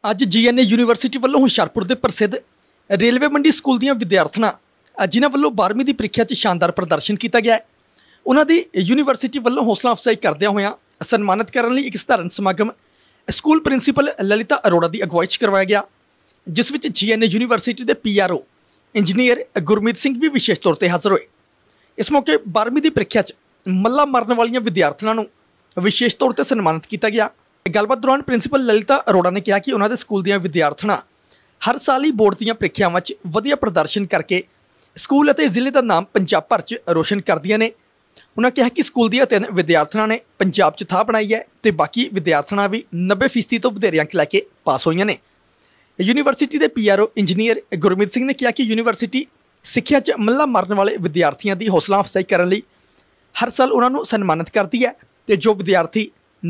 ਅੱਜ GNA university ਵੱਲੋਂ ਹੁਸ਼ਿਆਰਪੁਰ ਦੇ ਪ੍ਰਸਿੱਧ ਰੇਲਵੇ ਮੰਡੀ ਸਕੂਲ ਦੀਆਂ ਵਿਦਿਆਰਥਣਾਂ ਜਿਨ੍ਹਾਂ ਵੱਲੋਂ 12ਵੀਂ ਦੀ ਪ੍ਰੀਖਿਆ 'ਚ ਸ਼ਾਨਦਾਰ ਪ੍ਰਦਰਸ਼ਨ ਕੀਤਾ ਗਿਆ ਹੈ, ਉਹਨਾਂ ਦੀ ਯੂਨੀਵਰਸਿਟੀ ਵੱਲੋਂ ਹੌਸਲਾ ਅਫਜ਼ਾਈ ਕਰਦਿਆਂ ਹੋਇਆਂ ਸਨਮਾਨਿਤ ਕਰਨ ਲਈ ਇੱਕ ਸਧਾਰਨ ਸਮਾਗਮ ਸਕੂਲ ਪ੍ਰਿੰਸੀਪਲ ਲਲਿਤਾ ਅਰੋੜਾ ਦੀ ਅਗਵਾਈ 'ਚ ਕਰਵਾਇਆ ਗਿਆ, ਜਿਸ ਵਿੱਚ ਜੀਐਨਏ ਯੂਨੀਵਰਸਿਟੀ ਦੇ ਪੀਆਰਓ ਇੰਜੀਨੀਅਰ ਗੁਰਮੀਤ ਸਿੰਘ ਵੀ ਵਿਸ਼ੇਸ਼ ਤੌਰ ਤੇ ਹਾਜ਼ਰ ਹੋਏ। ਇਸ ਮੌਕੇ 12ਵੀਂ ਦੀ ਪ੍ਰੀਖਿਆ 'ਚ ਮੱਲਾ ਮਾਰਨ ਵਾਲੀਆਂ ਵਿਦਿਆਰਥਣਾਂ ਨੂੰ ਵਿਸ਼ੇਸ਼ ਤੌਰ ਤੇ ਸਨਮਾਨਿਤ ਕੀਤਾ ਗਿਆ। ਗੱਲਬਾਤ ਦੌਰਾਨ ਪ੍ਰਿੰਸੀਪਲ ਲਲਿਤਾ ਅਰੋੜਾ ਨੇ ਕਿਹਾ ਕਿ ਉਹਨਾਂ ਦੇ ਸਕੂਲ ਦੀਆਂ ਵਿਦਿਆਰਥਣਾਂ ਹਰ ਸਾਲ ਹੀ ਬੋਰਡ ਦੀਆਂ ਪ੍ਰੀਖਿਆਵਾਂ 'ਚ ਵਧੀਆ ਪ੍ਰਦਰਸ਼ਨ ਕਰਕੇ ਸਕੂਲ ਅਤੇ ਜ਼ਿਲ੍ਹੇ ਦਾ ਨਾਮ ਪੰਜਾਬ ਭਰ 'ਚ ਰੋਸ਼ਨ ਕਰਦੀਆਂ ਨੇ। ਉਹਨਾਂ ਕਿਹਾ ਕਿ ਸਕੂਲ ਦੀਆਂ 3 ਵਿਦਿਆਰਥਣਾਂ ਨੇ ਪੰਜਾਬ 'ਚ ਥਾਂ ਬਣਾਈ ਹੈ ਤੇ ਬਾਕੀ ਵਿਦਿਆਰਥਣਾਂ ਵੀ 90% ਤੋਂ ਵਧੇਰੇ ਅੰਕ ਲੈ ਕੇ ਪਾਸ ਹੋਈਆਂ ਨੇ। ਯੂਨੀਵਰਸਿਟੀ ਦੇ ਪੀਆਰਓ ਇੰਜੀਨੀਅਰ ਗੁਰਮੀਤ ਸਿੰਘ ਨੇ ਕਿਹਾ ਕਿ ਯੂਨੀਵਰਸਿਟੀ ਸਿੱਖਿਆ 'ਚ ਮੱਲਾ ਮਾਰਨ ਵਾਲੇ ਵਿਦਿਆਰਥੀਆਂ ਦੀ ਹੌਸਲਾ ਅਫਜ਼ਾਈ ਕਰਨ ਲਈ ਹਰ ਸਾਲ ਉਹਨਾਂ ਨੂੰ ਸਨਮਾਨਿਤ ਕਰਦੀ ਹੈ ਤੇ ਜੋ ਵਿਦਿਆਰਥੀ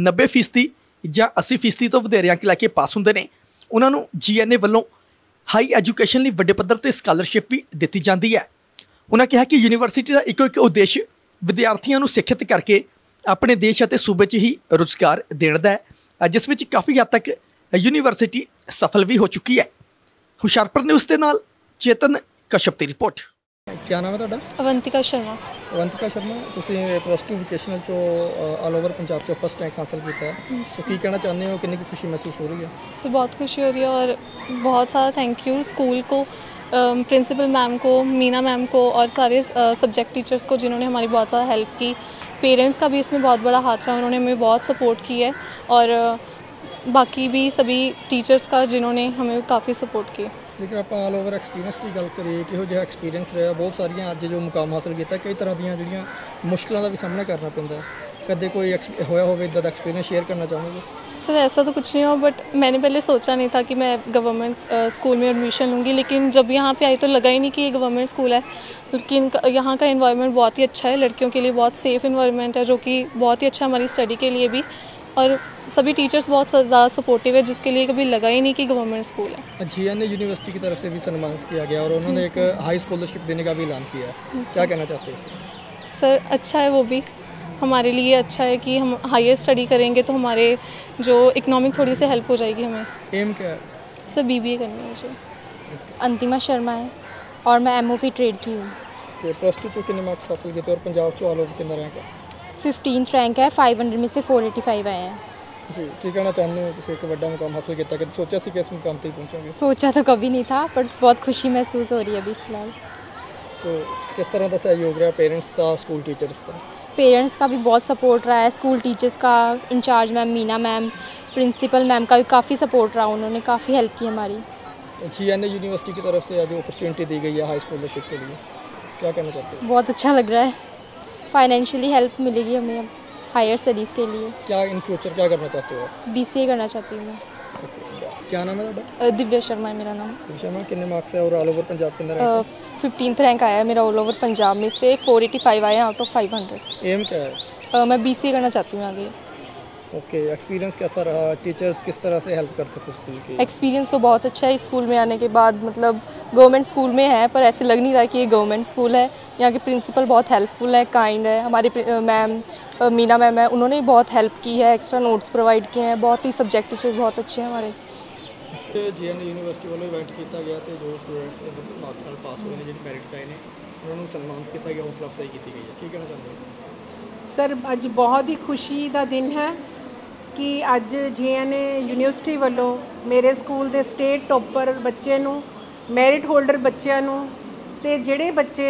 90% ਜਾਂ 80% ਤੋਂ ਵਧੇਰੇ ਅੰਕ ਲੈ ਕੇ ਪਾਸ ਹੁੰਦੇ ਨੇ, ਉਹਨਾਂ ਨੂੰ ਜੀਐਨਏ ਵੱਲੋਂ ਹਾਈ ਐਜੂਕੇਸ਼ਨ ਲਈ ਵੱਡੇ ਪੱਧਰ ਤੇ ਸਕਾਲਰਸ਼ਿਪ ਵੀ ਦਿੱਤੀ ਜਾਂਦੀ ਹੈ। ਉਹਨਾਂ ਕਿਹਾ ਕਿ ਯੂਨੀਵਰਸਿਟੀ ਦਾ ਇੱਕੋ ਇੱਕ ਉਦੇਸ਼ ਵਿਦਿਆਰਥੀਆਂ ਨੂੰ ਸਿੱਖਿਅਤ ਕਰਕੇ ਆਪਣੇ ਦੇਸ਼ ਅਤੇ ਸੂਬੇ 'ਚ ਹੀ ਰੁਜ਼ਗਾਰ ਦੇਣ ਦਾ ਹੈ, ਜਿਸ ਵਿੱਚ ਕਾਫੀ ਹੱਦ ਤੱਕ ਯੂਨੀਵਰਸਿਟੀ ਸਫਲ ਵੀ ਹੋ ਚੁੱਕੀ ਹੈ। ਹੁਸ਼ਿਆਰਪੁਰ ਨਿਊਜ਼ ਦੇ ਨਾਲ ਚੇਤਨ ਕਸ਼ਪ ਦੀ ਰਿਪੋर्ट। क्या नाम है ਤੁਹਾਡਾ? अवंतिका शर्मा। ਅਵੰਤਿਕਾ ਸ਼ਰਮਾ, ਤੁਸੀਂ +2 ਵੋਕੇਸ਼ਨਲ ਚੋਂ ਆਲ ਓਵਰ ਪੰਜਾਬ 'ਚੋਂ ਫਸਟ ਰੈਂਕ ਹਾਸਲ ਕੀਤਾ ਹੈ, ਸੋ ਕੀ ਕਹਿਣਾ ਚਾਹੁੰਦੇ ਹੋ? ਕਿੰਨੀ ਕੁ ਖੁਸ਼ੀ ਮਹਿਸੂਸ ਹੋ ਰਹੀ है? सर बहुत खुशी हो रही है और बहुत सारा थैंक यू स्कूल को, प्रिंसिपल मैम को, मीना मैम को और सारे सब्जेक्ट टीचर्स को जिन्होंने हमारी बहुत ज़्यादा हेल्प की। पेरेंट्स का भी इसमें बहुत बड़ा हाथ रहा, उन्होंने हमें बहुत सपोर्ट की है और बाकी भी सभी टीचर्स का जिन्होंने हमें काफ़ी सपोर्ट की। ਜੇਕਰ ਆਪਾਂ ਆਲ ਓਵਰ ਐਕਸਪੀਰੀਅੰਸ ਦੀ ਗੱਲ ਕਰੀਏ, ਕਿਹੋ ਜਿਹਾ ਐਕਸਪੀਰੀਅੰਸ ਰਿਹਾ? ਬਹੁਤ ਸਾਰੀਆਂ ਅੱਜ ਜੋ ਮੁਕਾਮ ਹਾਸਲ ਕੀਤਾ, ਕਈ ਤਰ੍ਹਾਂ ਦੀਆਂ ਜਿਹੜੀਆਂ ਮੁਸ਼ਕਲਾਂ ਦਾ ਵੀ ਸਾਹਮਣਾ ਕਰਨਾ ਪੈਂਦਾ, कदे कोई होया होवे इदा दा एक्सपीरियंस शेयर करना चाहोगे? सर ऐसा तो कुछ नहीं हो, बट मैंने पहले सोचा नहीं था कि मैं गवर्नमेंट स्कूल में एडमिशन लूँगी, लेकिन जब यहाँ पे आई तो लगा ही नहीं कि ये गवर्नमेंट स्कूल है। लेकिन यहाँ का इन्वायरमेंट बहुत ही अच्छा है, लड़कियों के लिए बहुत सेफ़ इन्वायरमेंट है, जो कि बहुत ही अच्छा हमारी स्टडी के लिए भी, और सभी टीचर्स बहुत ज़्यादा सपोर्टिव है, जिसके लिए कभी लगा ही नहीं कि गवर्नमेंट स्कूल है। जीएनए यूनिवर्सिटी की तरफ से भी सम्मानित किया गया और उन्होंने एक हाई स्कॉलरशिप देने का भी ऐलान किया है, क्या कहना चाहते हैं? सर अच्छा है, वो भी हमारे लिए अच्छा है कि हम हायर स्टडी करेंगे तो हमारे जो इकोनॉमिक थोड़ी सी हेल्प हो जाएगी हमें। एम क्या है? सर BBA करनी है मुझे। अंतिमा शर्मा है और मैं MOP ट्रेड की हूँ। +2 चो कितने मार्क्स हासिल किए और पंजाब चो ऑल ओवर कितना रैंक है? 15th रैंक है, 500 में से 485 आए हैं जी। की कहना चाहते हो? तुम एक बड़ा मुकाम हासिल किया, कभी सोचा सी कि इस मुकाम तक पहुँचोगे? सोचा तो कभी नहीं था, बट बहुत खुशी महसूस हो रही है अभी फ़िलहाल। सो किस तरह का सहयोग रहा पेरेंट्स का, स्कूल टीचर्स का? पेरेंट्स का भी बहुत सपोर्ट रहा है, स्कूल टीचर्स का, incharge ma'am Meena ma'am, principal ma'am का भी काफ़ी सपोर्ट रहा, उन्होंने काफ़ी हेल्प की हमारी। जीएनए यूनिवर्सिटी की तरफ से आज अपॉर्चुनिटी दी गई है हाई स्कॉलरशिप के लिए, क्या कहना चाहते हो? बहुत अच्छा लग रहा है, फाइनेंशियली हेल्प मिलेगी हमें अब हायर स्टडीज़ के लिए। क्या इन फ्यूचर क्या करना चाहते हो? BCA करना चाहती हूँ मैं। क्या नाम है ਤੁਹਾਡਾ? दिव्या शर्मा है मेरा नाम। शर्मा, कितने मार्क्स है और ऑल ओवर पंजाब के अंदर रैंक? 15th रैंक आया है मेरा ऑल ओवर पंजाब में से, 485 आए हैं आउट ऑफ 500। एम क्या है? मैं BCA करना चाहती हूँ आगे। ओके, एक्सपीरियंस कैसा रहा? टीचर्स किस तरह से हेल्प करते थे स्कूल की? एक्सपीरियंस तो बहुत अच्छा है इस स्कूल में आने के बाद, मतलब गवर्नमेंट स्कूल में है पर ऐसे लग नहीं रहा कि ये गवर्नमेंट स्कूल है। यहाँ के प्रिंसिपल बहुत हेल्पफुल है, काइंड है। हमारे मैम मीना मैम है, उन्होंने बहुत हेल्प की है, एक्स्ट्रा नोट्स प्रोवाइड किए हैं, बहुत ही सब्जेक्ट टीचर बहुत अच्छे हैं हमारे। जीएनए यूनिवर्सिटी वालों इवेंट किया गया तो जो स्टूडेंट्स मार्क्स नाल पास हुए हैं, जिन्हें मैरिट चाहे ने, उन्होंने सम्मानित किया गया, हौसला अफजाई की गई है, की कहना चाहते हैं? सर अज बहुत ही खुशी का दिन है कि अज जीएनए यूनिवर्सिटी वालों मेरे स्कूल के स्टेट टॉपर बच्चे नूं, मैरिट होल्डर बच्चों नूं ते जिहड़े बच्चे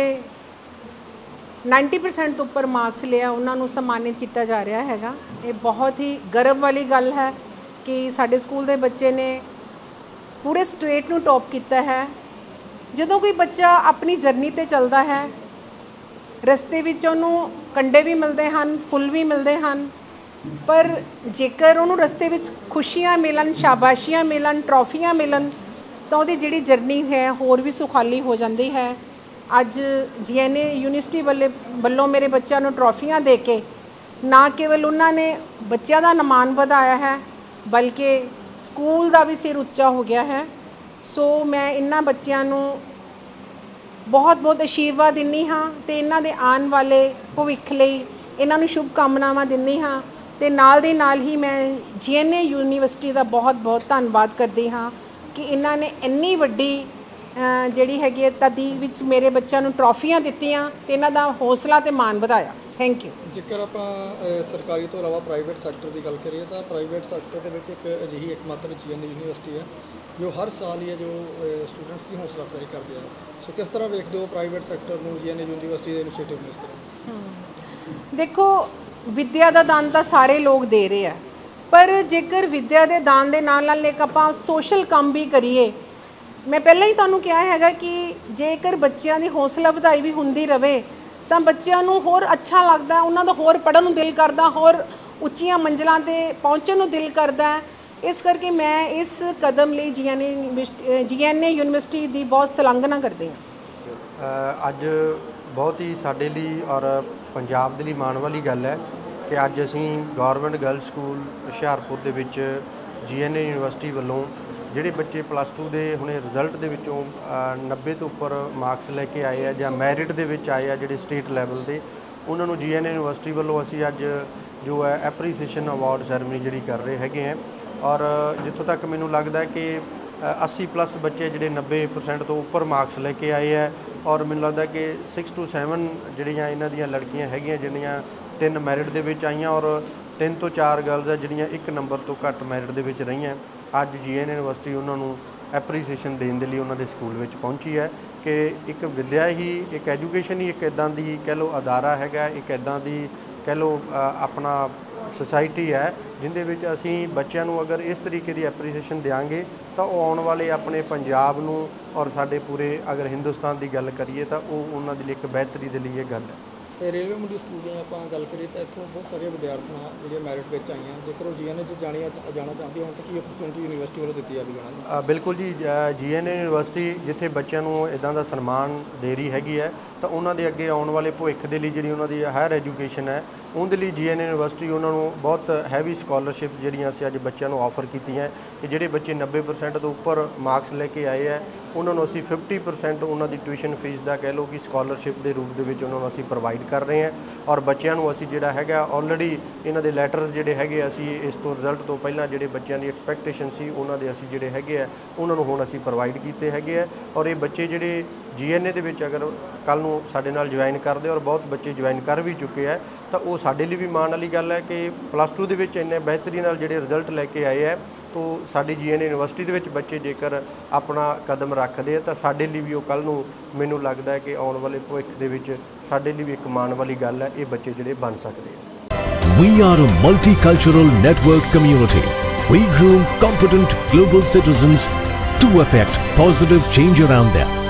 90% तो उपर मार्क्स लिया उन्होंने सम्मानित किया जा रहा हैगा। ये बहुत ही गर्व वाली गल है कि साडे स्कूल के बच्चे ने पूरे स्टेट नूं टॉप किया है। जदों कोई बच्चा अपनी जर्नी ते चलता है, रस्ते विच उन्होंने कंडे भी मिलते हैं, फुल भी मिलते हैं, पर जेकर उन्होंने रस्ते विच खुशियाँ मिलन, शाबाशियाँ मिलन, ट्रॉफियाँ मिलन तो वो जिहड़ी जर्नी है होर भी सुखाली हो जाती है। अज जीएनए यूनिवर्सिटी वालों मेरे बच्चों को ट्रॉफियाँ दे के ना केवल उन्होंने बच्चों का मान वधाया है, बल्कि स्कूल का भी सिर उच्चा हो गया है। सो मैं इन्हां बच्चों को बहुत बहुत आशीर्वाद दिंदी हाँ, तो इन्हां दे आने वाले भविख लई इन्हां नूं शुभकामनावां दिंदी हाँ ਤੇ ਨਾਲ ਦੇ ਨਾਲ ਹੀ ਮੈਂ GNA ਯੂਨੀਵਰਸਿਟੀ ਦਾ ਬਹੁਤ ਧੰਨਵਾਦ ਕਰਦੀ ਹਾਂ ਕਿ ਇਹਨਾਂ ਨੇ ਇੰਨੀ ਵੱਡੀ ਜਿਹੜੀ ਹੈਗੀ ਤਦੀ ਵਿੱਚ ਮੇਰੇ ਬੱਚਿਆਂ ਨੂੰ ਟਰੋਫੀਆਂ ਦਿੱਤੀਆਂ ਤੇ ਇਹਨਾਂ ਦਾ ਹੌਸਲਾ ਤੇ ਮਾਣ ਵਧਾਇਆ। Thank you. ਜੇਕਰ ਆਪਾਂ ਸਰਕਾਰੀ ਤੋਂ ਇਲਾਵਾ ਪ੍ਰਾਈਵੇਟ ਸੈਕਟਰ ਦੀ ਗੱਲ ਕਰੀਏ ਤਾਂ ਪ੍ਰਾਈਵੇਟ ਸੈਕਟਰ ਦੇ ਵਿੱਚ ਇੱਕ ਅਜਿਹੀ ਇੱਕਮਾਤਰ GNA ਯੂਨੀਵਰਸਿਟੀ ਹੈ ਜੋ ਹਰ ਸਾਲ ਹੀ ਜੋ ਸਟੂਡੈਂਟਸ ਦੀ ਹੌਸਲਾ ਅਫਜ਼ਾਈ ਕਰਦੇ ਆ। ਸੋ ਕਿਸ ਤਰ੍ਹਾਂ ਵੇਖਦੇ ਹੋ ਪ੍ਰਾਈਵੇਟ ਸੈਕਟਰ ਨੂੰ GNA ਯੂਨੀਵਰਸਿਟੀ ਦੇ ਇਨੀਸ਼ੀਏਟਿਵ ਨੂੰ ਇਸ ਤਰ੍ਹਾਂ? ਦੇਖੋ ਵਿੱਦਿਆ ਦਾ ਦਾਨ ਤਾਂ ਸਾਰੇ ਲੋਕ ਦੇ ਰਹੇ ਆ, ਪਰ ਜੇਕਰ ਵਿੱਦਿਆ ਦੇ ਦਾਨ ਦੇ ਨਾਲ ਇੱਕ ਆਪਾਂ ਸੋਸ਼ਲ ਕੰਮ ਵੀ ਕਰੀਏ। ਮੈਂ ਪਹਿਲਾਂ ਹੀ ਤੁਹਾਨੂੰ ਕਿਹਾ ਹੈਗਾ ਕਿ ਜੇਕਰ ਬੱਚਿਆਂ ਦੀ ਹੌਸਲਾ ਵਧਾਈ ਵੀ ਹੁੰਦੀ ਰਹੇ ਤਾਂ ਬੱਚਿਆਂ ਨੂੰ ਹੋਰ ਅੱਛਾ ਲੱਗਦਾ, ਉਹਨਾਂ ਦਾ ਹੋਰ ਪੜ੍ਹਨ ਨੂੰ ਦਿਲ ਕਰਦਾ, ਹੋਰ ਉੱਚੀਆਂ ਮੰਜ਼ਿਲਾਂ 'ਤੇ ਪਹੁੰਚਣ ਨੂੰ ਦਿਲ ਕਰਦਾ। ਇਸ ਕਰਕੇ ਮੈਂ ਇਸ ਕਦਮ ਲਈ GNA ਯੂਨੀਵਰਸਿਟੀ ਦੀ ਬਹੁਤ ਸਲਾਘਨਾ ਕਰਦੀ ਹਾਂ। ਅੱਜ ਬਹੁਤ ਹੀ ਸਾਡੇ ਲਈ ਔਰ ਪੰਜਾਬ ਦੇ ਲਈ ਮਾਣ ਵਾਲੀ ਗੱਲ ਹੈ ਕਿ ਅੱਜ ਅਸੀਂ ਗੌਰਮੈਂਟ ਗਰਲਸ ਸਕੂਲ ਹੁਸ਼ਿਆਰਪੁਰ ਦੇ ਵਿੱਚ GNA ਯੂਨੀਵਰਸਿਟੀ ਵੱਲੋਂ ਜਿਹੜੇ ਬੱਚੇ +2 ਦੇ ਹੁਣੇ ਰਿਜ਼ਲਟ ਦੇ ਵਿੱਚੋਂ 90 ਤੋਂ ਉੱਪਰ ਮਾਰਕਸ ਲੈ ਕੇ ਆਏ ਆ ਜਾਂ ਮੈਰਿਟ ਦੇ ਵਿੱਚ ਆਏ ਆ ਜਿਹੜੇ ਸਟੇਟ ਲੈਵਲ ਦੇ, ਉਹਨਾਂ ਨੂੰ GNA ਯੂਨੀਵਰਸਿਟੀ ਵੱਲੋਂ ਅਸੀਂ ਅੱਜ ਜੋ ਹੈ ਐਪਰੀਸੀਏਸ਼ਨ ਅਵਾਰਡ ਸੈਰੇਮਨੀ ਜਿਹੜੀ ਕਰ ਰਹੇ ਹੈਗੇ ਆ। ਔਰ ਜਿੱਥੋਂ ਤੱਕ ਮੈਨੂੰ ਲੱਗਦਾ ਕਿ 80+ ਬੱਚੇ ਜਿਹੜੇ 90% ਤੋਂ ਉੱਪਰ ਮਾਰਕਸ ਲੈ ਕੇ ਆਏ ਹੈ। ਔਰ ਮੈਨੂੰ ਲੱਗਦਾ ਕਿ 6 ਤੋਂ 7 ਜਿਹੜੀਆਂ ਇਹਨਾਂ ਦੀਆਂ ਲੜਕੀਆਂ ਹੈਗੀਆਂ ਜਿਹੜੀਆਂ 3 ਮੈਰਿਟ ਦੇ ਵਿੱਚ ਆਈਆਂ ਔਰ 3 ਤੋਂ 4 ਗਰਲਸ ਹੈ ਜਿਹੜੀਆਂ 1 ਨੰਬਰ ਤੋਂ ਘੱਟ ਮੈਰਿਟ ਦੇ ਵਿੱਚ ਰਹੀਆਂ। ਅੱਜ GNA ਯੂਨੀਵਰਸਿਟੀ ਉਹਨਾਂ ਨੂੰ ਐਪਰੀਸੀਏਸ਼ਨ ਦੇਣ ਦੇ ਲਈ ਉਹਨਾਂ ਦੇ ਸਕੂਲ ਵਿੱਚ ਪਹੁੰਚੀ ਹੈ ਕਿ ਇੱਕ ਵਿੱਦਿਆ ਹੀ, ਇੱਕ ਐਜੂਕੇਸ਼ਨ ਹੀ ਇੱਕ ਇੱਦਾਂ ਦੀ ਕਹਿ ਲਓ ਅਦਾਰਾ ਹੈਗਾ, ਇੱਕ ਇੱਦਾਂ ਦੀ ਕਹਿ ਲਓ ਆਪਣਾ ਸੁਸਾਇਟੀ ਹੈ ਜਿੰਦੇ ਵਿੱਚ ਅਸੀਂ ਬੱਚਿਆਂ ਨੂੰ ਅਗਰ ਇਸ ਤਰੀਕੇ ਦੀ ਐਪਰੀਸੀਏਸ਼ਨ ਦਿਆਂਗੇ ਤਾਂ ਉਹ ਆਉਣ ਵਾਲੇ ਆਪਣੇ ਪੰਜਾਬ ਨੂੰ ਔਰ ਸਾਡੇ ਪੂਰੇ ਅਗਰ ਹਿੰਦੁਸਤਾਨ ਦੀ ਗੱਲ ਕਰੀਏ ਤਾਂ ਉਹ ਉਹਨਾਂ ਦੇ ਲਈ ਇੱਕ ਬਿਹਤਰੀ ਦੇ ਲਈ ਇਹ ਗੱਲ ਹੈ। ਤੇ ਰੇਲਵੇ ਮੰਡੀ ਸਕੂਲ ਦੀਆਂ ਆਪਾਂ ਗੱਲ ਕਰੀਏ ਤਾਂ ਇੱਥੋਂ ਬਹੁਤ ਸਾਰੀਆਂ ਵਿਦਿਆਰਥਣਾਂ ਜਿਹੜੀਆਂ ਮੈਰਿਟ ਵਿੱਚ ਆਈਆਂ, ਜੇਕਰ ਉਹ GNA 'ਚ ਜਾਣਾ ਚਾਹੁੰਦੀ ਹੋਣ ਤਾਂ ਕੀ ਓਪਰਚੁਨਿਟੀ ਯੂਨੀਵਰਸਿਟੀ ਵੱਲੋਂ ਦਿੱਤੀ ਜਾਵੇਗੀ ਉਹਨਾਂ ਨੂੰ? ਬਿਲਕੁਲ ਜੀ, GNA ਯੂਨੀਵਰਸਿਟੀ ਜਿੱਥੇ ਬੱਚਿਆਂ ਨੂੰ ਇੱਦਾਂ ਦਾ ਸਨਮਾਨ ਦੇ ਰਹੀ ਹੈਗੀ ਹੈ ਤਾਂ ਉਹਨਾਂ ਦੇ ਅੱਗੇ ਆਉਣ ਵਾਲੇ ਭਵਿੱਖ ਦੇ ਲਈ ਜਿਹੜੀ ਉਹਨਾਂ ਦੀ ਹਾਇਰ ਐਜੂਕੇਸ਼ਨ ਹੈ ਉਹਦੇ ਲਈ GNA ਯੂਨੀਵਰਸਿਟੀ ਉਹਨਾਂ ਨੂੰ ਬਹੁਤ ਹੈਵੀ ਸਕਾਲਰਸ਼ਿਪ ਜਿਹੜੀਆਂ ਅਸੀਂ ਅੱਜ ਬੱਚਿਆਂ ਨੂੰ ਆਫਰ ਕੀਤੀਆਂ ਕਿ ਜਿਹੜੇ ਬੱਚੇ 90% ਤੋਂ ਉੱਪਰ ਮਾਰਕਸ ਲੈ ਕੇ ਆਏ ਹੈ ਉਹਨਾਂ ਨੂੰ ਅਸੀਂ 50% ਉਹਨਾਂ ਦੀ ਟਿਊਸ਼ਨ ਫੀਸ ਦਾ ਕਹਿ ਲਓ ਕਿ ਸਕਾਲਰਸ਼ਿਪ ਦੇ ਰੂਪ ਦੇ ਵਿੱਚ ਉਹਨਾਂ ਨੂੰ ਅਸੀਂ ਪ੍ਰੋਵਾਈਡ ਕਰ ਰਹੇ ਹਾਂ। ਔਰ ਬੱਚਿਆਂ ਨੂੰ ਅਸੀਂ ਜਿਹੜਾ ਹੈਗਾ ਆਲਰੇਡੀ ਇਹਨਾਂ ਦੇ ਲੈਟਰ ਜਿਹੜੇ ਹੈਗੇ ਅਸੀਂ ਇਸ ਤੋਂ ਰਿਜ਼ਲਟ ਤੋਂ ਪਹਿਲਾਂ ਜਿਹੜੇ ਬੱਚਿਆਂ ਦੀ ਐਕਸਪੈਕਟੇਸ਼ਨ ਸੀ ਉਹਨਾਂ ਦੇ ਅਸੀਂ ਜਿਹੜੇ ਹੈਗੇ ਆ ਉਹਨਾਂ ਨੂੰ ਹੁਣ ਅਸੀਂ ਪ੍ਰੋਵਾਈਡ ਕੀਤੇ ਹੈਗੇ ਆ। ਔਰ ਇਹ ਬੱਚੇ ਜਿਹੜੇ GNA ਦੇ ਵਿੱਚ ਅਗਰ ਕੱਲ੍ਹ ਨੂੰ ਸਾਡੇ ਨਾਲ ਜੁਆਇਨ ਕਰਦੇ ਔਰ ਬਹੁਤ ਬੱਚੇ ਜੁਆਇਨ ਕਰ ਵੀ ਚੁੱਕੇ ਆ ਤਾਂ ਉਹ ਸਾਡੇ ਲਈ ਵੀ ਮਾਣ ਵਾਲੀ ਗੱਲ ਹੈ ਕਿ +2 ਦੇ ਵਿੱਚ ਇੰਨੇ ਬਿਹਤਰੀ ਨਾਲ ਜਿਹੜੇ ਰਿਜ਼ਲਟ ਲੈ ਕੇ ਆਏ ਹੈ। ਤੋਂ ਸਾਡੀ GNA ਯੂਨੀਵਰਸਿਟੀ ਦੇ ਵਿੱਚ ਬੱਚੇ ਜੇਕਰ ਆਪਣਾ ਕਦਮ ਰੱਖਦੇ ਆ ਤਾਂ ਸਾਡੇ ਲਈ ਵੀ ਉਹ ਕੱਲ੍ਹ ਨੂੰ ਮੈਨੂੰ ਲੱਗਦਾ ਹੈ ਕਿ ਆਉਣ ਵਾਲੇ ਭਵਿੱਖ ਦੇ ਵਿੱਚ ਸਾਡੇ ਲਈ ਵੀ ਇੱਕ ਮਾਣ ਵਾਲੀ ਗੱਲ ਹੈ ਇਹ ਬੱਚੇ ਜਿਹੜੇ ਬਣ ਸਕਦੇ ਆ। We are a multicultural network community. We groom competent global citizens to effect positive change around them.